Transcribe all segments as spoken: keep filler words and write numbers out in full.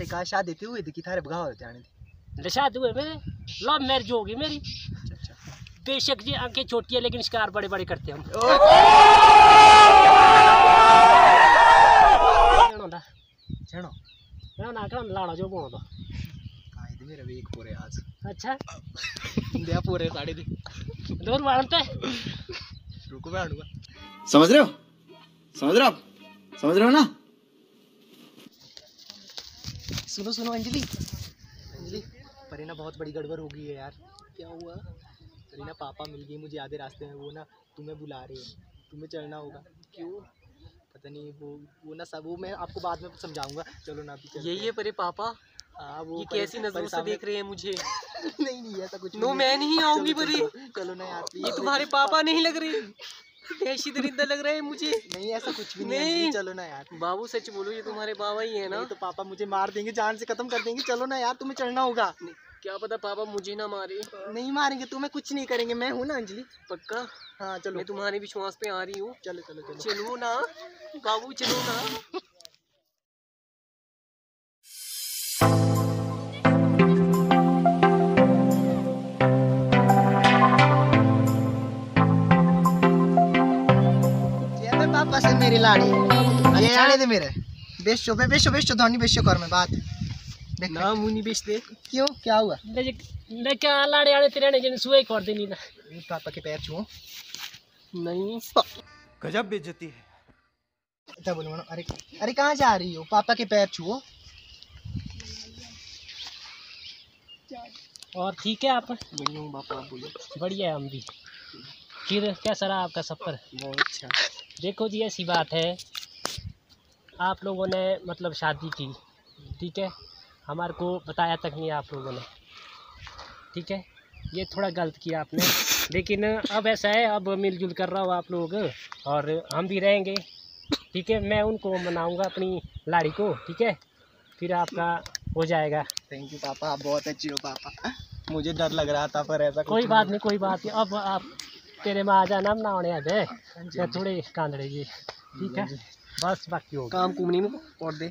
थारे का शादी थी हुई थी कि थारे भगाव होते आने थी? शादी हुए मेरे लव मैरिज होगी मेरी। अच्छा बेशक जी आंखें छोटी है लेकिन शिकार बड़े बड़े करते हैं हम। छेड़ो ना ना कर लाड़ा जो बोलो तो आए थे मेरे भी एक पूरे आज। अच्छा दिया पूरे साढ़े दी दूर मारते रुको बैठूंगा। समझ रहे हो समझ रहे हो आप समझ रहे हो ना? सुनो सुनो अंजलि अंजलि परीना बहुत बड़ी गड़बड़ हो गई है यार। क्या हुआ? परीना पापा मिल गई मुझे आधे रास्ते में, वो ना तुम्हें बुला रहे हैं, तुम्हें चलना होगा। क्यों पता नहीं, वो वो ना सब वो मैं आपको बाद में समझाऊंगा। चलो ना अभी ये ये परे पापा हाँ वो ये कैसी नजरों से देख रहे हैं मुझे? नहीं नहीं ऐसा कुछ नो मैं नहीं आऊंगी परी। चलो ना यार ये तुम्हारे पापा नहीं लग रहे, ऐसी दरिंदा लग रहे हैं मुझे। नहीं ऐसा कुछ भी नहीं, नहीं चलो ना यार। बाबू सच बोलो ये तुम्हारे बाबा ही है ना? तो पापा मुझे मार देंगे, जान से खत्म कर देंगे। चलो ना यार तुम्हें चलना होगा। क्या पता पापा मुझे ना मारे। नहीं मारेंगे, तुम्हें कुछ नहीं करेंगे, मैं हूँ ना अंजलि। पक्का? हाँ चलो मैं तुम्हारे विश्वास पे आ रही हूँ। चलो चलो चलो चलो ना बाबू चलो ना। पापा से मेरी लाड़ी ये आने दे मेरे बेशो बे बेशो बेशो धोनी बेशो कर में बात ना मुनी बेच दे। क्यों क्या हुआ? ले क्या लाड़े आने तेरे ने जन सुई कर देनी ना। पापा के पैर छुओ। नहीं गजब बेइज्जती है। क्या बोलूं? अरे अरे कहाँ जा रही हो? पापा के पैर छुओ। और ठीक है आप? बढ़िया हूँ पापा आप बोलो। बढ़िया है हम भी। फिर कैसा रहा आपका सफ़र? बहुत अच्छा। देखो जी ऐसी बात है, आप लोगों ने मतलब शादी की, ठीक है, हमारे को बताया तक नहीं आप लोगों ने, ठीक है, ये थोड़ा गलत किया आपने। लेकिन अब ऐसा है, अब मिलजुल कर रहा हो आप लोग और हम भी रहेंगे, ठीक है। मैं उनको मनाऊंगा अपनी लाड़ी को, ठीक है, फिर आपका हो जाएगा। थैंक यू पापा, आप बहुत अच्छी हो पापा। मुझे डर लग रहा था पर ऐसा कोई बात नहीं कोई बात नहीं। अब आप तेरे में आ जाना ना होने आ जाए मैं थोड़ी कांदड़े जी, ठीक है, बस बाकी हो काम कुमनी में और दे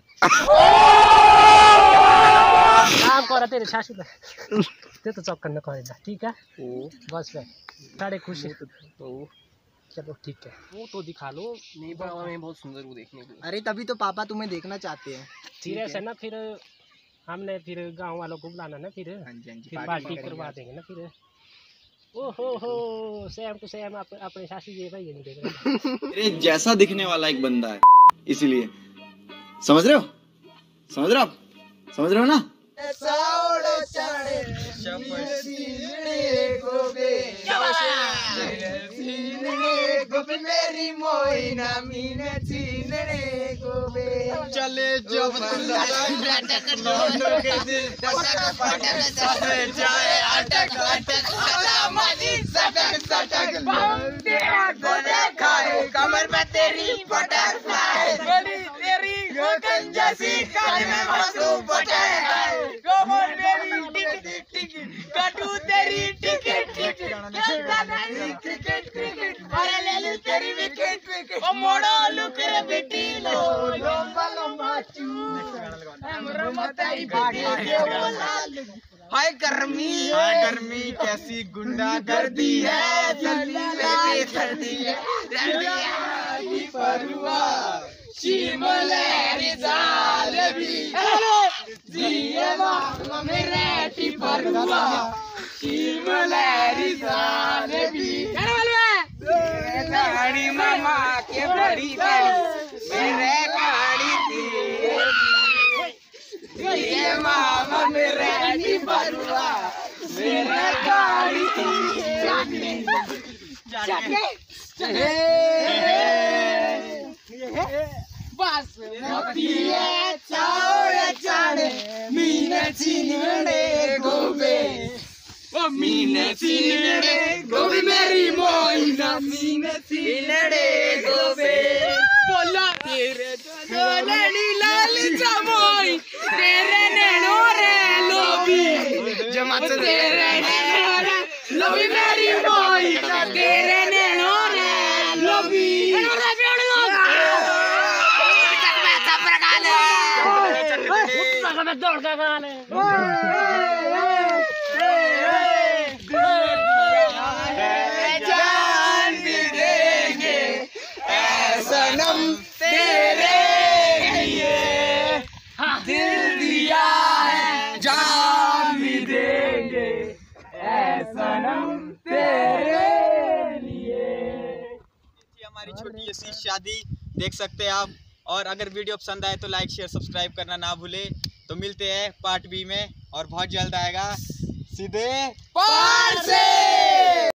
काम करा तेरे शाशु ते तो चौक करना करेगा, ठीक है। बस भाई साढ़े खुश तो चलो ठीक है, वो तो दिखा लो। नहीं बाबा मैं बहुत सुंदर हूँ देखने को। अरे तभी तो पापा तुम्हें देखना चाहते हैं। फिर ऐसा ना, फिर हमने फिर गांव वालों को बुलाना ना, फिर फिर पार्टी करवा देंगे ना फिर। ओहो हो सैम को सैम आप अपने सासी जी भाई नहीं देख रहे। अरे जैसा दिखने वाला एक बंदा है इसीलिए। समझ रहे हो समझ रहे हो आप समझ रहे हो ना? मेरी मोइना मीने चीनने गोबे चले जब दोनों के दिल टक टक जाए अटक अटक मजी सटक सटक बम तेरा को देखाए कमर में तेरी बटरफ्लाई गली तेरी गगन जैसी कान में मसू बटरफ्लाई कमर मेरी टिक टिक कटू तेरी टिकट टिकट क्रिकेट क्रिकेट अरे ले ले तेरी विकेट विकेट ओ मोड़ो लुक रे बेटी लो लंबा लंबा चू हमरो मताई बाटी के बोला हाय गर्मी हाय गर्मी कैसी गुंडा गर्दी है जल्दी में सर्दी है रबिया की परवा शिमले रिजाल भी दिए मां मेरे टी परवा शिमले रिजाल भी गाड़ी मामा के बड़ी गाड़ी मेरे गाड़ी थी ये मामा मेरे टी परवा मेरे गाड़ी थी बस मोतिये चावड़ चाड़े मीने चीनड़े गोबे ओ मीने चीनड़े गोबे मेरी मोइना मीने चीनड़े गोबे बोला तेरे लड़ी लाल चमोई तेरे नैनो रे लोबी जमा तेरे नैनो रे लोबी मेरी मोइना तेरे नैनो रे लोबी मैं दौड़ का गाने जान भी देंगे ऐ सनम तेरे लिए, दिल दिया है जान भी देंगे ऐ सनम तेरे लिए। हमारी छोटी सी शादी देख सकते हैं आप। और अगर वीडियो पसंद आए तो लाइक शेयर सब्सक्राइब करना ना भूले। तो मिलते हैं पार्ट बी में, और बहुत जल्द आएगा सीधे पार से।